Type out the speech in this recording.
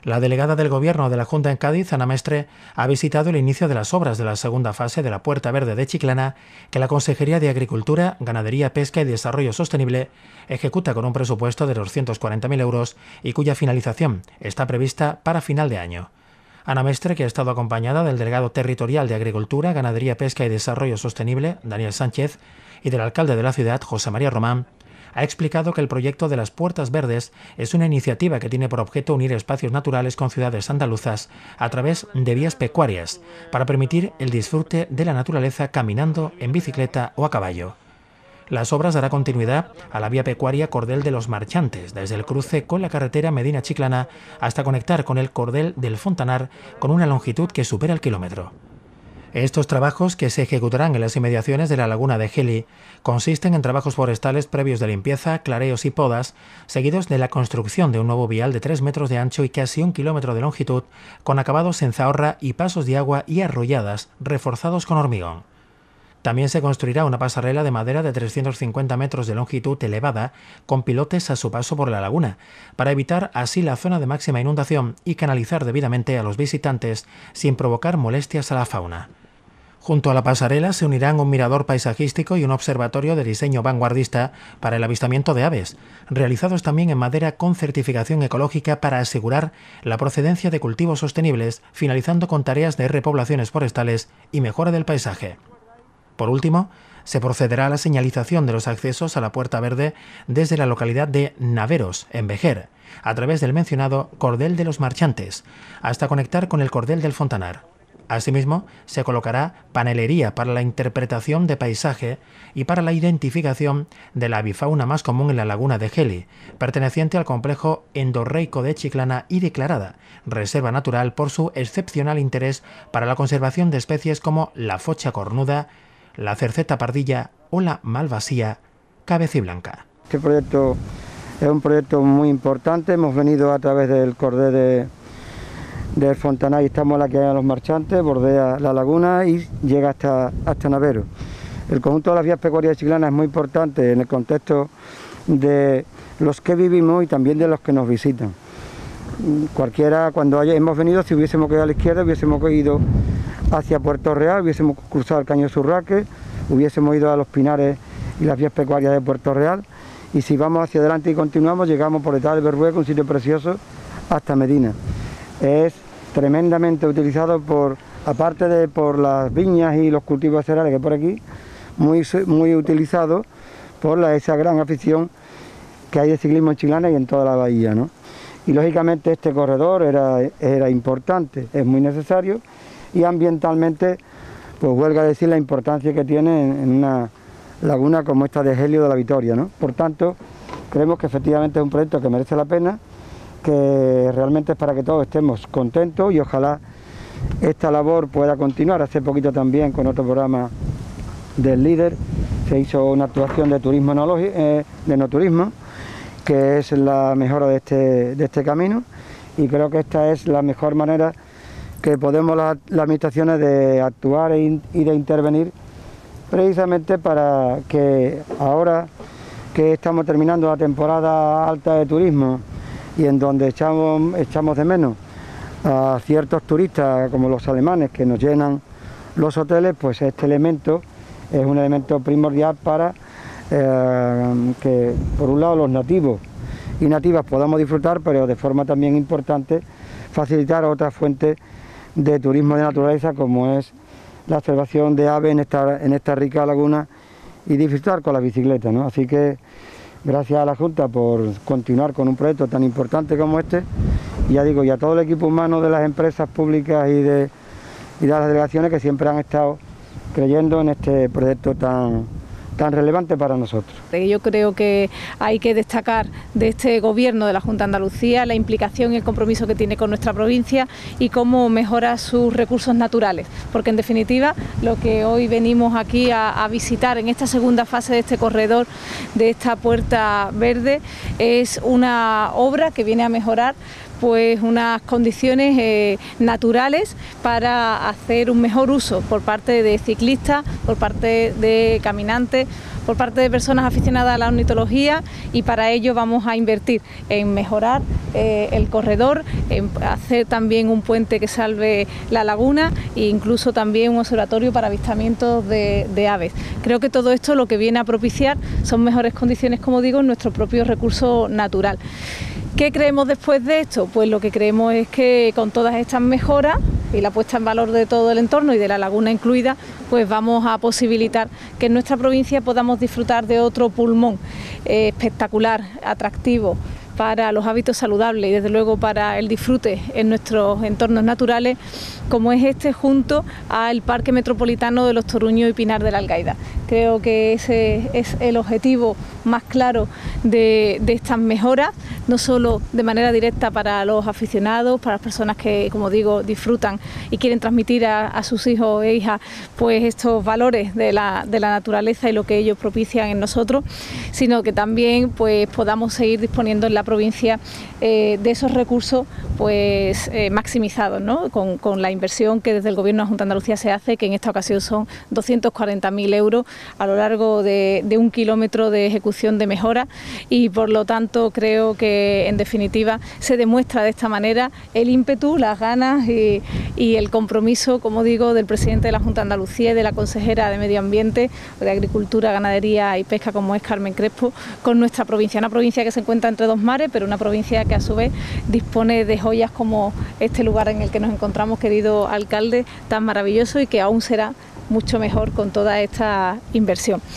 La delegada del Gobierno de la Junta en Cádiz, Ana Mestre, ha visitado el inicio de las obras de la segunda fase de la Puerta Verde de Chiclana, que la Consejería de Agricultura, Ganadería, Pesca y Desarrollo Sostenible ejecuta con un presupuesto de 240.000 euros y cuya finalización está prevista para final de año. Ana Mestre, que ha estado acompañada del delegado territorial de Agricultura, Ganadería, Pesca y Desarrollo Sostenible, Daniel Sánchez, y del alcalde de la ciudad, José María Román, ha explicado que el proyecto de las Puertas Verdes es una iniciativa que tiene por objeto unir espacios naturales con ciudades andaluzas a través de vías pecuarias para permitir el disfrute de la naturaleza caminando, en bicicleta o a caballo. Las obras darán continuidad a la vía pecuaria Cordel de los Marchantes, desde el cruce con la carretera Medina-Chiclana hasta conectar con el Cordel del Fontanar con una longitud que supera el kilómetro. Estos trabajos, que se ejecutarán en las inmediaciones de la laguna de Geli, consisten en trabajos forestales previos de limpieza, clareos y podas, seguidos de la construcción de un nuevo vial de 3 metros de ancho y casi 1 kilómetro de longitud, con acabados en zahorra y pasos de agua y arrolladas reforzados con hormigón. También se construirá una pasarela de madera de 350 metros de longitud elevada, con pilotes a su paso por la laguna, para evitar así la zona de máxima inundación y canalizar debidamente a los visitantes sin provocar molestias a la fauna. Junto a la pasarela se unirán un mirador paisajístico y un observatorio de diseño vanguardista para el avistamiento de aves, realizados también en madera con certificación ecológica para asegurar la procedencia de cultivos sostenibles, finalizando con tareas de repoblaciones forestales y mejora del paisaje. Por último, se procederá a la señalización de los accesos a la Puerta Verde desde la localidad de Naveros, en Vejer, a través del mencionado Cordel de los Marchantes, hasta conectar con el Cordel del Fontanar. Asimismo, se colocará panelería para la interpretación de paisaje y para la identificación de la avifauna más común en la laguna de Geli, perteneciente al complejo endorreico de Chiclana y declarada reserva natural por su excepcional interés para la conservación de especies como la focha cornuda, la cerceta pardilla o la malvasía cabeciblanca. Este proyecto es un proyecto muy importante. Hemos venido a través del Cordel del Fontanar y estamos aquí a los Marchantes, bordea la laguna y llega hasta Naveros. El conjunto de las vías pecuarias de Chiclana es muy importante en el contexto de los que vivimos y también de los que nos visitan. Cualquiera, cuando hemos venido, si hubiésemos quedado a la izquierda, hubiésemos ido hacia Puerto Real, hubiésemos cruzado el Caño Surraque, hubiésemos ido a los Pinares y las vías pecuarias de Puerto Real, y si vamos hacia adelante y continuamos, llegamos por detrás del Berrueco, un sitio precioso, hasta Medina. Es tremendamente utilizado aparte de por las viñas y los cultivos cereales que por aquí, muy utilizado por esa gran afición que hay de ciclismo en Chiclana y en toda la bahía, ¿no? Y lógicamente este corredor era importante, es muy necesario, y ambientalmente, pues huelga decir la importancia que tiene en una laguna como esta de Gelio de la Vitoria, ¿no? Por tanto, creemos que efectivamente es un proyecto que merece la pena, que realmente es para que todos estemos contentos y ojalá esta labor pueda continuar. Hace poquito también con otro programa del Líder se hizo una actuación de turismo de enoturismo, que es la mejora de este camino, y creo que esta es la mejor manera que podemos las administraciones de actuar y de intervenir, precisamente para que ahora que estamos terminando la temporada alta de turismo y en donde echamos de menos a ciertos turistas como los alemanes que nos llenan los hoteles, pues este elemento es un elemento primordial para que por un lado los nativos y nativas podamos disfrutar, pero de forma también importante facilitar otras fuentes de turismo de naturaleza como es la observación de aves en esta rica laguna y disfrutar con la bicicleta, ¿no? Así que gracias a la Junta por continuar con un proyecto tan importante como este, y ya digo, y a todo el equipo humano de las empresas públicas y de las delegaciones que siempre han estado creyendo en este proyecto tan relevante para nosotros. Yo creo que hay que destacar de este Gobierno de la Junta de Andalucía la implicación y el compromiso que tiene con nuestra provincia y cómo mejora sus recursos naturales, porque en definitiva lo que hoy venimos aquí a visitar en esta segunda fase de este corredor, de esta Puerta Verde, es una obra que viene a mejorar pues unas condiciones naturales para hacer un mejor uso por parte de ciclistas, por parte de caminantes, por parte de personas aficionadas a la ornitología, y para ello vamos a invertir en mejorar el corredor, en hacer también un puente que salve la laguna e incluso también un observatorio para avistamientos de aves. Creo que todo esto lo que viene a propiciar son mejores condiciones, como digo, en nuestro propio recurso natural. ¿Qué creemos después de esto? Pues lo que creemos es que con todas estas mejoras y la puesta en valor de todo el entorno y de la laguna incluida, pues vamos a posibilitar que en nuestra provincia podamos disfrutar de otro pulmón espectacular, atractivo para los hábitos saludables y desde luego para el disfrute en nuestros entornos naturales, como es este, junto al Parque Metropolitano de los Toruños y Pinar de la Algaida. Creo que ese es el objetivo más claro de estas mejoras, no solo de manera directa para los aficionados, para las personas que, como digo, disfrutan y quieren transmitir a sus hijos e hijas pues estos valores de la naturaleza y lo que ellos propician en nosotros, sino que también pues podamos seguir disponiendo en la provincia de esos recursos pues maximizados, ¿no? Con la inversión que desde el Gobierno de la Junta de Andalucía se hace, que en esta ocasión son 240.000 euros a lo largo de 1 kilómetro de ejecución de mejora, y por lo tanto creo que en definitiva se demuestra de esta manera el ímpetu, las ganas y el compromiso, como digo, del presidente de la Junta de Andalucía y de la consejera de Medio Ambiente, de Agricultura, Ganadería y Pesca, como es Carmen Crespo, con nuestra provincia, una provincia que se encuentra entre dos mares, pero una provincia que a su vez dispone de joyas como este lugar en el que nos encontramos, querido alcalde, tan maravilloso y que aún será mucho mejor con toda esta inversión.